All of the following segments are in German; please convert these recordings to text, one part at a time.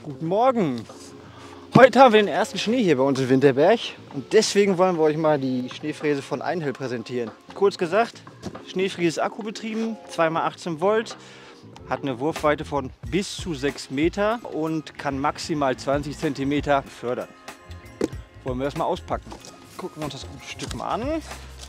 Guten Morgen! Heute haben wir den ersten Schnee hier bei uns in Winterberg und deswegen wollen wir euch mal die Schneefräse von Einhell präsentieren. Kurz gesagt, Schneefräse ist akkubetrieben, 2x18 Volt, hat eine Wurfweite von bis zu 6 Meter und kann maximal 20 cm fördern. Wollen wir das mal auspacken. Gucken wir uns das gute Stück mal an.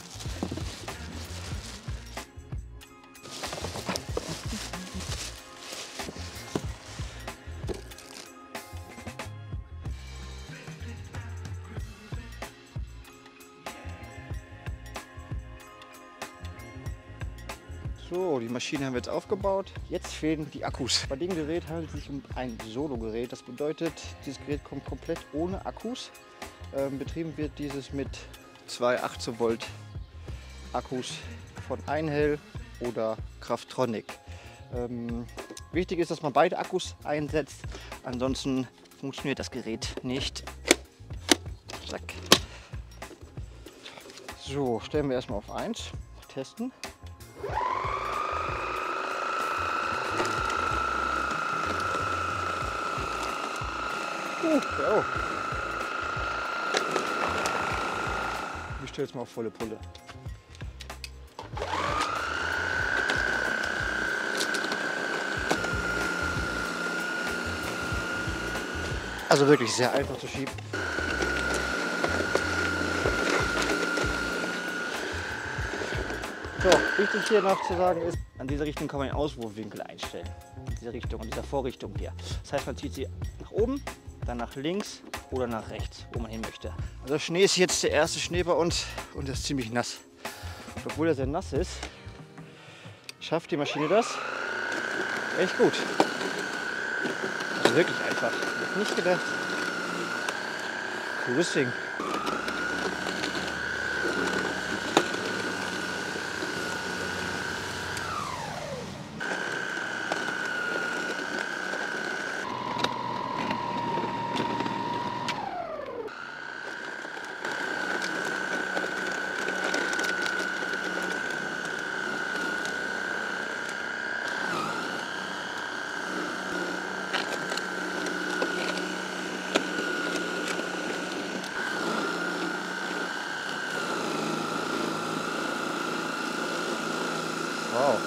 So, die Maschine haben wir jetzt aufgebaut. Jetzt fehlen die Akkus. Bei dem Gerät handelt es sich um ein Solo-Gerät. Das bedeutet, dieses Gerät kommt komplett ohne Akkus. Betrieben wird dieses mit 2 18 Volt Akkus von Einhell oder Kraftronic. Wichtig ist, dass man beide Akkus einsetzt. Ansonsten funktioniert das Gerät nicht. Zack. So, stellen wir erstmal auf 1. Testen. Ja. Ich stelle jetzt mal auf volle Pulle. Also wirklich sehr einfach zu schieben. So, wichtig hier noch zu sagen ist, an dieser Richtung kann man den Auswurfwinkel einstellen. In dieser Richtung, in dieser Vorrichtung hier. Das heißt, man zieht sie nach oben, dann nach links oder nach rechts, wo man hin möchte. Also Schnee ist jetzt der erste Schnee bei uns und der ist ziemlich nass. Und obwohl er sehr nass ist, schafft die Maschine das echt gut. Also wirklich einfach. Ich hätte nicht gedacht. Cooles Ding. Wow.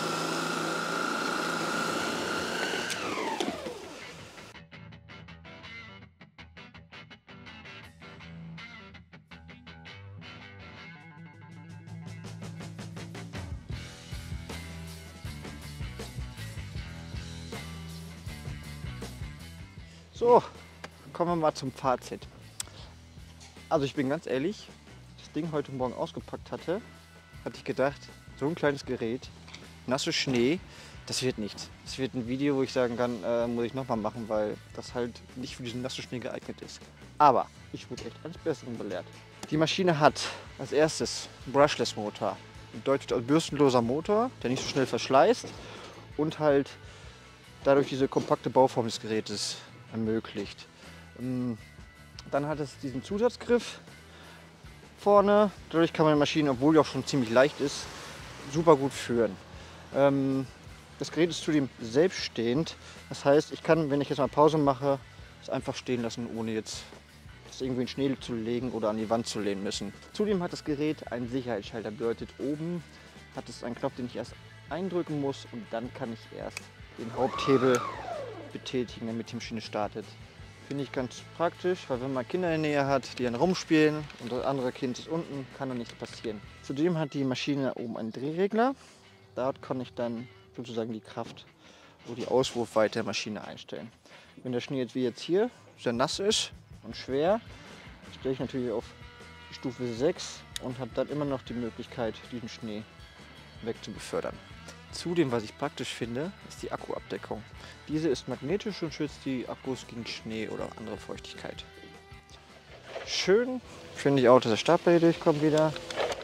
So, kommen wir mal zum Fazit. Also ich bin ganz ehrlich, das Ding heute Morgen ausgepackt hatte ich gedacht, so ein kleines Gerät, nasse Schnee, das wird nichts. Das wird ein Video, wo ich sagen kann, muss ich nochmal machen, weil das halt nicht für diesen nassen Schnee geeignet ist. Aber ich wurde echt eines Besseren belehrt. Die Maschine hat als erstes einen Brushless Motor. Bedeutet also bürstenloser Motor, der nicht so schnell verschleißt und halt dadurch diese kompakte Bauform des Gerätes ermöglicht. Dann hat es diesen Zusatzgriff vorne. Dadurch kann man die Maschine, obwohl die auch schon ziemlich leicht ist, super gut führen. Das Gerät ist zudem selbststehend. Das heißt, ich kann, wenn ich jetzt mal Pause mache, es einfach stehen lassen, ohne jetzt das irgendwie in Schnee zu legen oder an die Wand zu lehnen müssen. Zudem hat das Gerät einen Sicherheitsschalter. Bedeutet, oben hat es einen Knopf, den ich erst eindrücken muss und dann kann ich erst den Haupthebel betätigen, damit die Maschine startet. Finde ich ganz praktisch, weil wenn man Kinder in der Nähe hat, die dann rumspielen und das andere Kind ist unten, kann da nichts passieren. Zudem hat die Maschine oben einen Drehregler. Dort kann ich dann sozusagen die Kraft oder die Auswurfweite der Maschine einstellen. Wenn der Schnee jetzt wie jetzt hier sehr nass ist und schwer, stelle ich natürlich auf die Stufe 6 und habe dann immer noch die Möglichkeit, diesen Schnee wegzubefördern. Zudem, was ich praktisch finde, ist die Akkuabdeckung. Diese ist magnetisch und schützt die Akkus gegen Schnee oder andere Feuchtigkeit. Schön finde ich auch, dass der Startblech durchkommt wieder.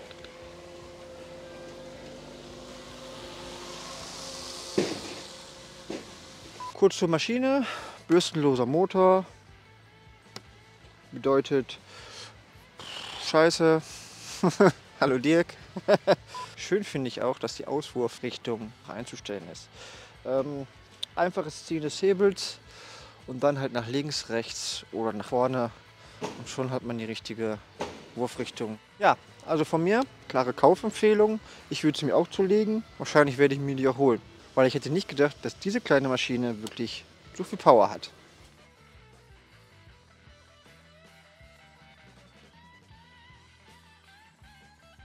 Kurz zur Maschine, bürstenloser Motor, bedeutet Scheiße. Hallo Dirk. Schön finde ich auch, dass die Auswurfrichtung einzustellen ist. Einfaches Ziehen des Hebels und dann halt nach links, rechts oder nach vorne und schon hat man die richtige Wurfrichtung. Ja, also von mir, klare Kaufempfehlung. Ich würde sie mir auch zulegen. Wahrscheinlich werde ich mir die auch holen, weil ich hätte nicht gedacht, dass diese kleine Maschine wirklich so viel Power hat.